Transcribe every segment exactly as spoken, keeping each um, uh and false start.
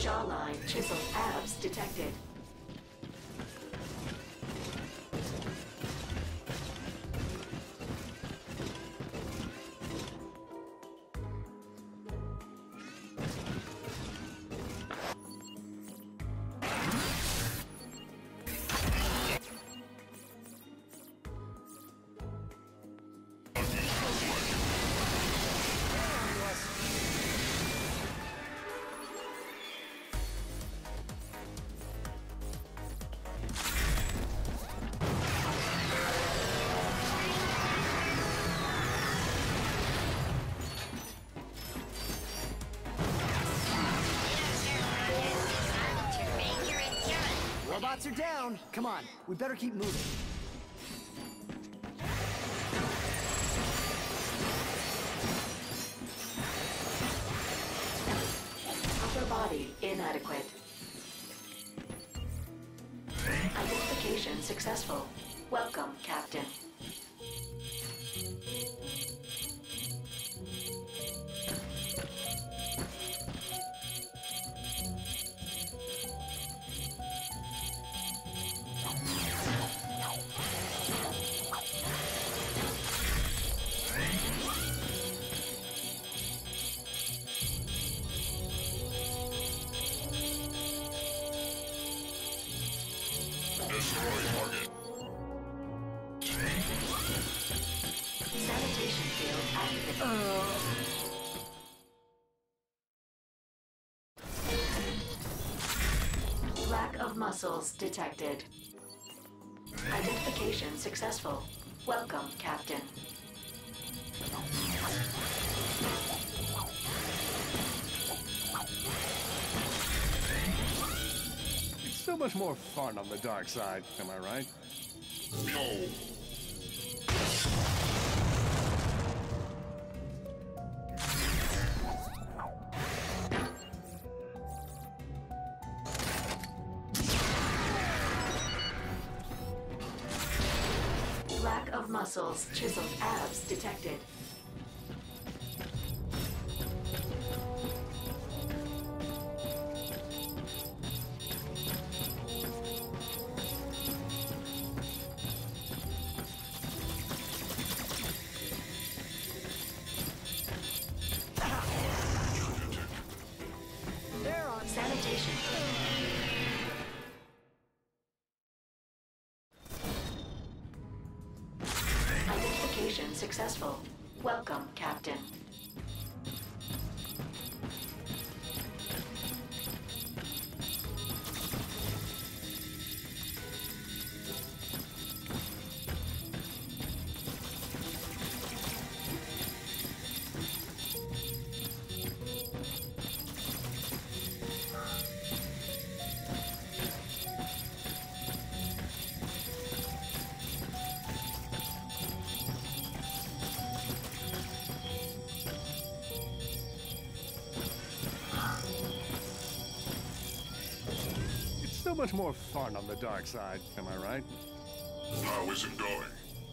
Jawline, chiseled abs detected. Robots are down. Come on, we better keep moving. Upper body inadequate. Identification successful. Welcome, Captain. Sanitation field activated. Lack of muscles detected. Identification successful. Welcome, Captain. It's so much more fun on the dark side, am I right? No. Lack of muscles, chiseled abs detected. They're on Sanitation. Identification successful. Welcome, Captain. It's so much more fun on the dark side, am I right? How is it going?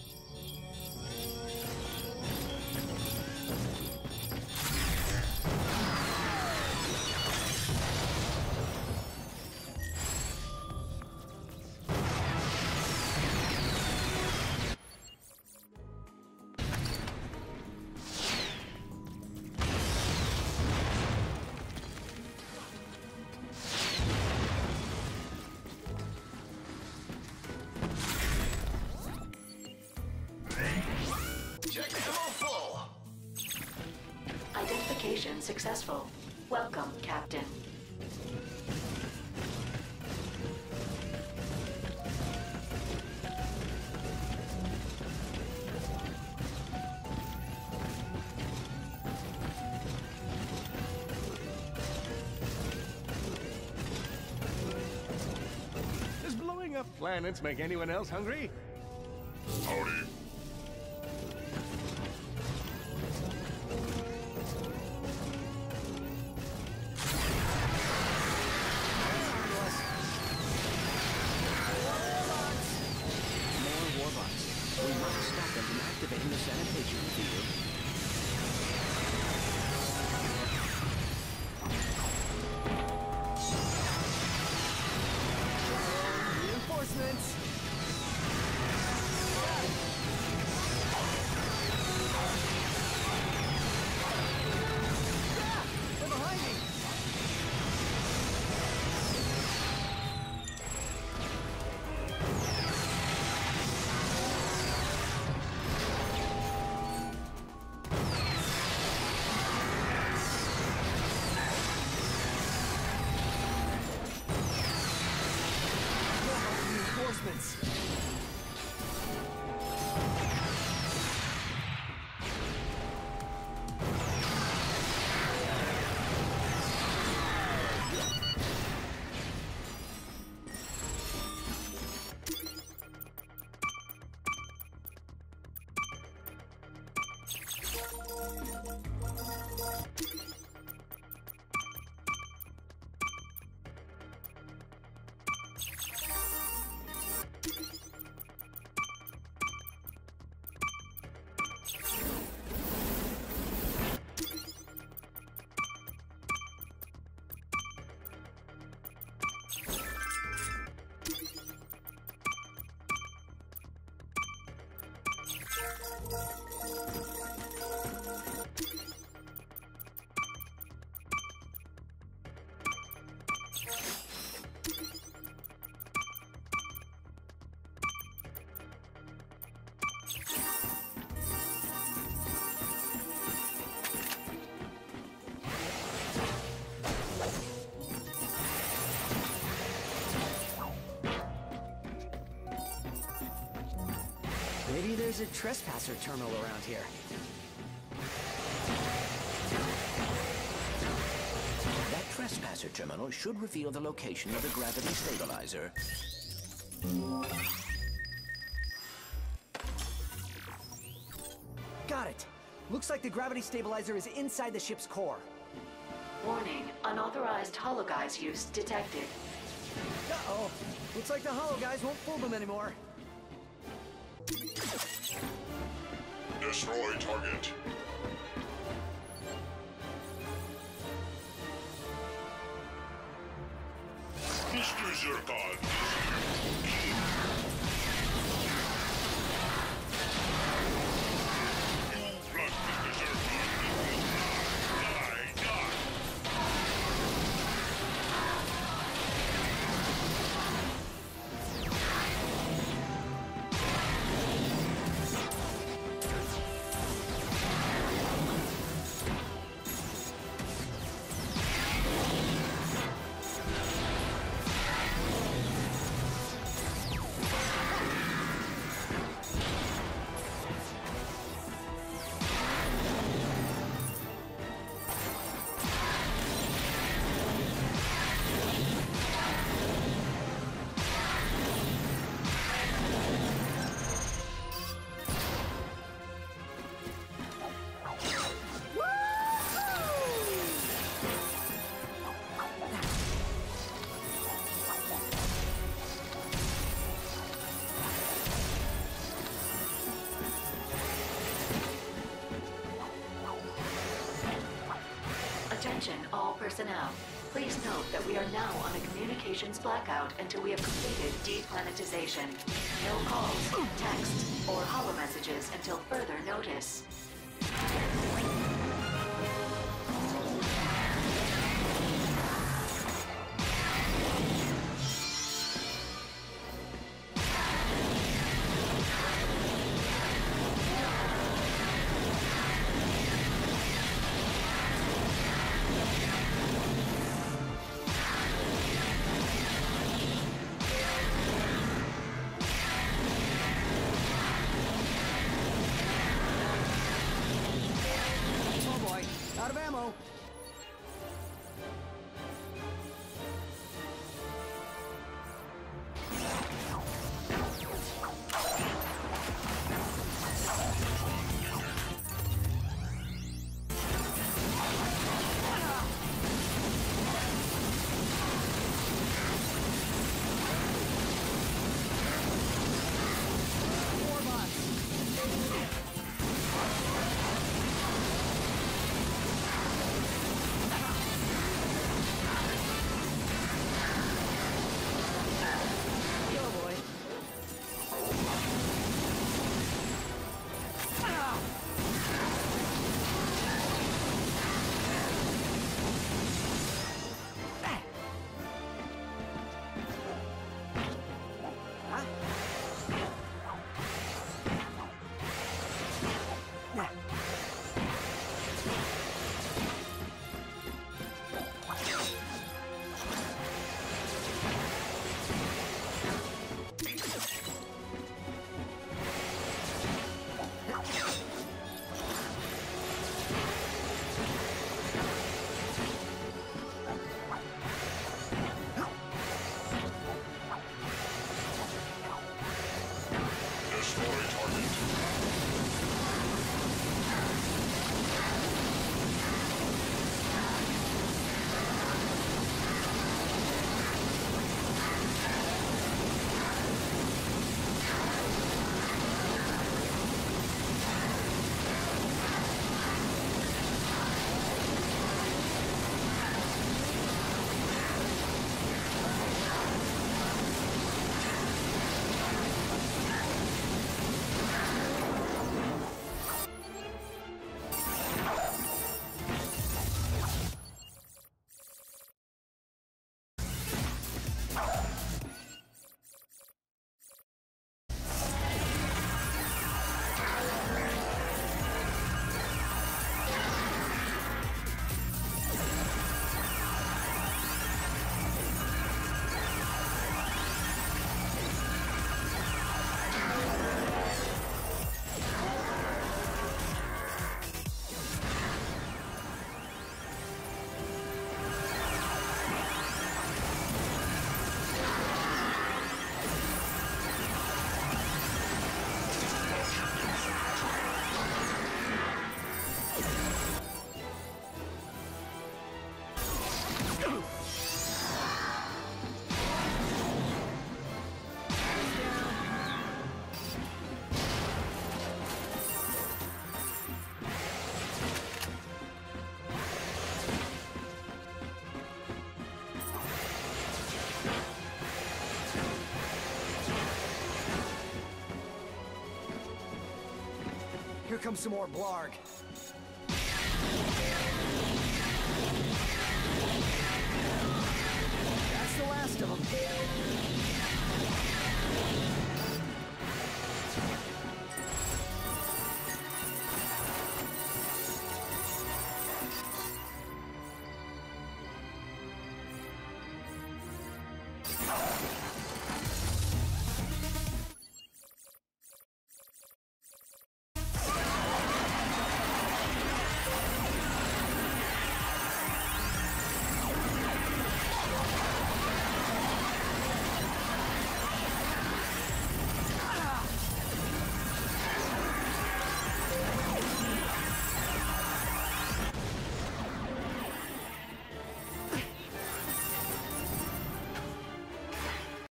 Check ammo full. Identification successful. Welcome, Captain. Does blowing up planets make anyone else hungry? Howdy. We must stop them from activating the sanitation field. Maybe there's a trespasser terminal around here. That trespasser terminal should reveal the location of the gravity stabilizer. Got it. Looks like the gravity stabilizer is inside the ship's core. Warning, unauthorized hologuise use detected. Uh-oh. Looks like the holo guys won't fool them anymore. Destroy target. Mister Zircon. You plus Mister Zircon. Die, die. Attention all personnel. Please note that we are now on a communications blackout until we have completed deplanetization. No calls, text, or holo messages until further notice. Oh boy, out of ammo. More bots. Here comes some more Blarg.